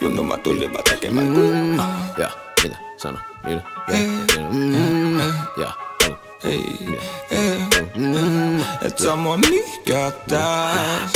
Junnu mä tulin vaan tekemään Ja mitä sano? Mitä? Ja et sä mua mihinkään täs.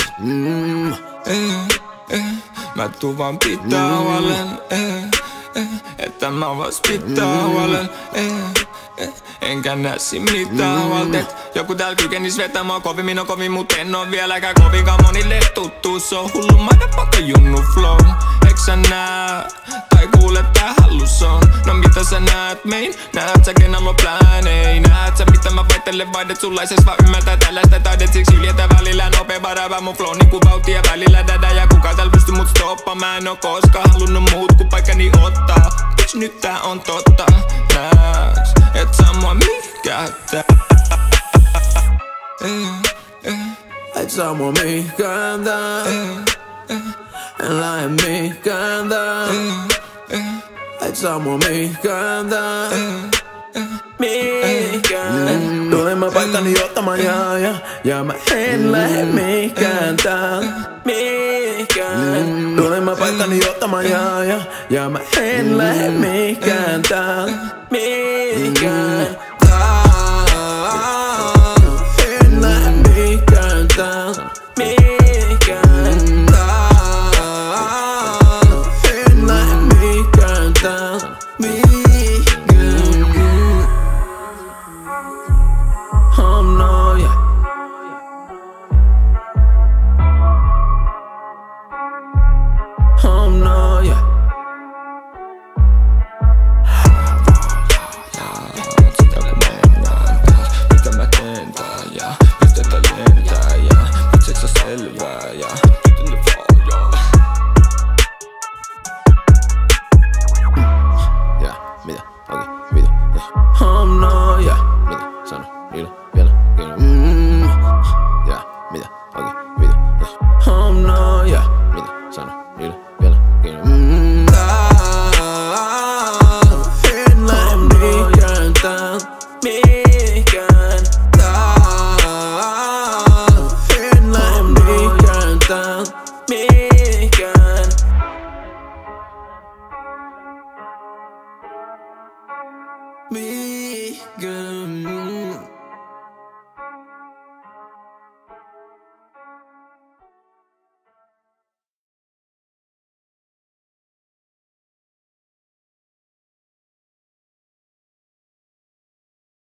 Mä tuun vaan pitää huolen, että mä vaan pitää huolen, enkä näe siinä mitään huolta. Joku täällä kykenis vetää mua kovin, minä kovin, mut en oo vieläkään kovinkaan monille tuttu. Se on hullu motherfucker junnu flow. Eiks sä nää, tai kuule tää hallus on? No mitä sä näet mein? Näet sä kenellä on plänei? Näet sä mitä mä vaihtelen vaihdet sullaises vaan ymmärtää tällaista taidet? Siksi yljetä välillä nopea varavaa mun flow niinku vauhtia välillä dädä. Ja kuka täällä pysty mut stoppaa? Mä en oo koskaan halunnut muut ku paikkani ottaa. Bitch nyt tää on totta. Näeks et sä mua mihinkään tää? Et sä mua mihinkään tää. En lähde mihinkään tää. Et sä mua mihinkään tää. Mihinkään. Tulen mä paikkani ottamaan ja mä en lähde mihinkään tää. Mihinkään. Tulen mä paikkani ottamaan ja mä en lähde mihinkään tää. Mihinkään. En lähde mihinkään tää. Mihinkään. En lähde mihinkään tää. Oh no, yeah. Oh no, yeah. Sitä kun mennään taas, mitä mä teen tää ja pistetä lentää ja miksei sä selvää ja miten ne vaan Ja mitä? Okei, mitä? Oh no, yeah. Mitä? Sano, vielä. Ja mitä? Okei, mitä? Oh no, yeah. Mitä? Sano, vielä.